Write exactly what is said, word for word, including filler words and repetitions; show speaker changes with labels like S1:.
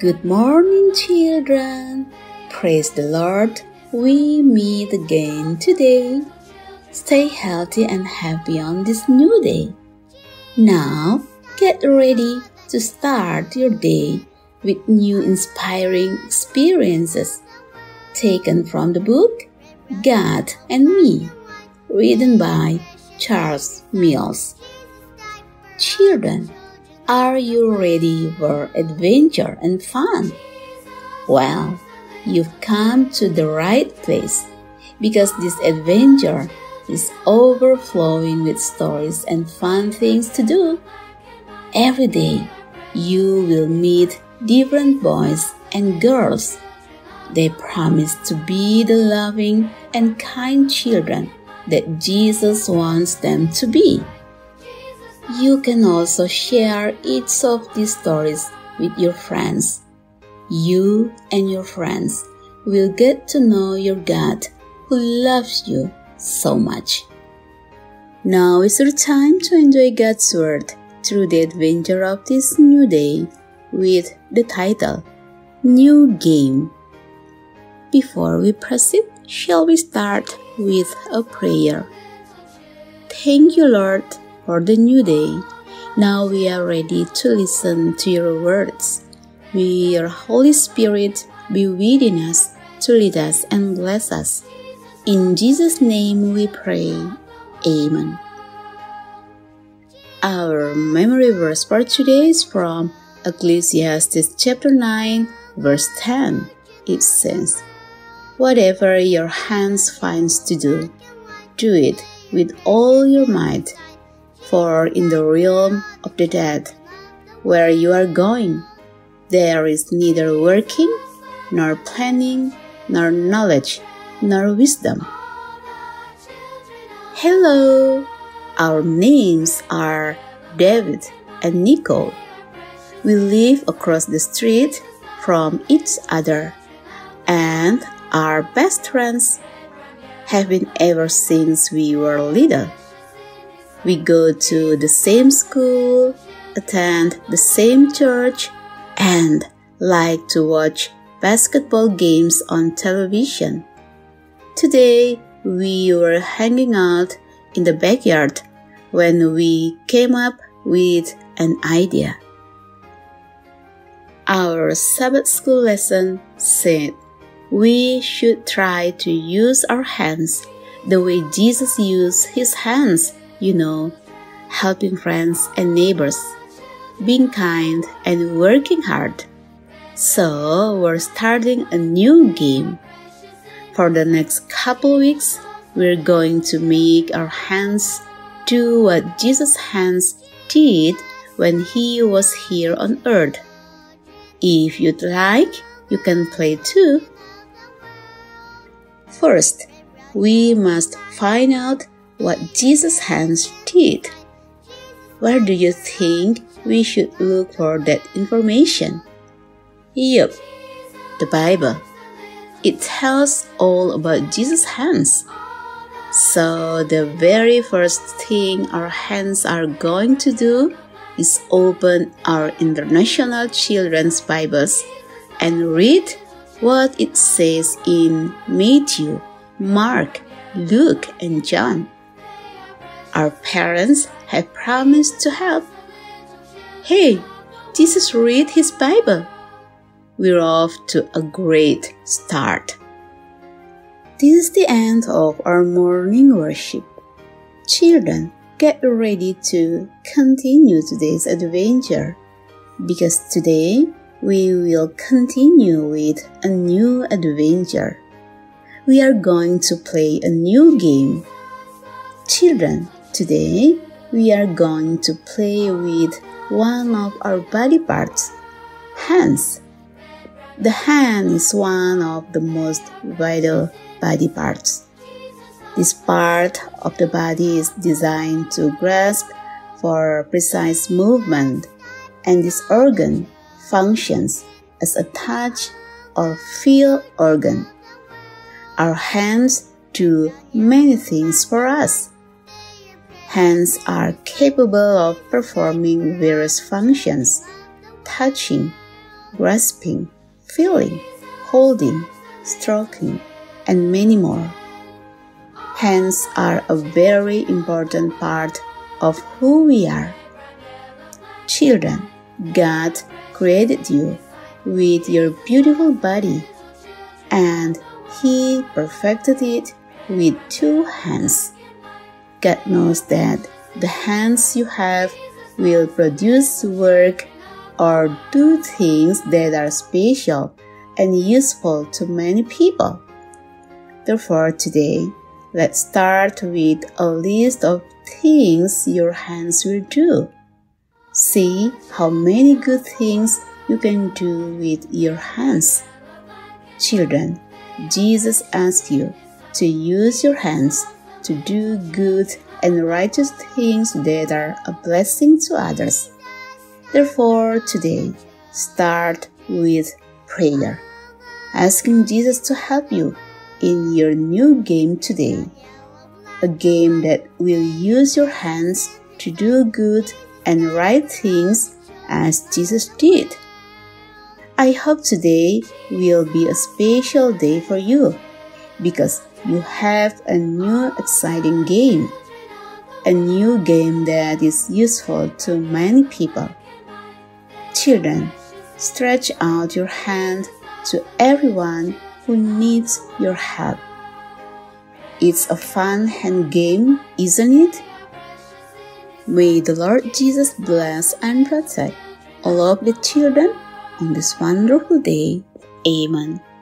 S1: Good morning, children. Praise the Lord. We meet again today. Stay healthy and happy on this new day. Now, get ready to start your day with new inspiring experiences taken from the book God and Me, written by Charles Mills. Children, are you ready for adventure and fun? Well, you've come to the right place because this adventure is overflowing with stories and fun things to do. Every day, you will meet different boys and girls. They promise to be the loving and kind children that Jesus wants them to be. You can also share each of these stories with your friends. You and your friends will get to know your God who loves you so much. Now is your time to enjoy God's Word through the adventure of this new day with the title, New Game. Before we proceed, shall we start with a prayer? Thank you, Lord, for the new day. Now we are ready to listen to your words. May your Holy Spirit be within us to lead us and bless us. In Jesus' name we pray. Amen. Our memory verse for today is from Ecclesiastes chapter nine, verse ten. It says, "Whatever your hands finds to do, do it with all your might. For in the realm of the dead, where you are going, there is neither working, nor planning, nor knowledge, nor wisdom." Hello! Our names are David and Nicole. We live across the street from each other and are best friends, have been ever since we were little. We go to the same school, attend the same church, and like to watch basketball games on television. Today, we were hanging out in the backyard when we came up with an idea. Our Sabbath school lesson said we should try to use our hands the way Jesus used his hands, you know, helping friends and neighbors, being kind and working hard. So we're starting a new game. For the next couple weeks, we're going to make our hands do what Jesus' hands did when he was here on earth. If you'd like, you can play too. First, we must find out what Jesus' hands did. Where do you think we should look for that information? Yup, the Bible. It tells all about Jesus' hands. So the very first thing our hands are going to do is open our International Children's Bibles and read what it says in Matthew, Mark, Luke, and John. Our parents have promised to help. Hey, Jesus read his Bible. We're off to a great start. This is the end of our morning worship. Children, get ready to continue today's adventure because today we will continue with a new adventure. We are going to play a new game. Children, today we are going to play with one of our body parts, hands. The hand is one of the most vital body parts. This part of the body is designed to grasp for precise movement, and this organ functions as a touch or feel organ. Our hands do many things for us. Hands are capable of performing various functions: touching, grasping, feeling, holding, stroking, and many more. Hands are a very important part of who we are. Children, God created you with your beautiful body, and He perfected it with two hands. God knows that the hands you have will produce work or do things that are special and useful to many people. Therefore, today, let's start with a list of things your hands will do. See how many good things you can do with your hands. Children, Jesus asks you to use your hands to do good and righteous things that are a blessing to others. Therefore, today, start with prayer, asking Jesus to help you in your new game today, a game that will use your hands to do good and right things as Jesus did. I hope today will be a special day for you because you have a new exciting game, a new game that is useful to many people. Children, stretch out your hand to everyone who needs your help. It's a fun hand game, isn't it? May the Lord Jesus bless and protect all of the children on this wonderful day. Amen.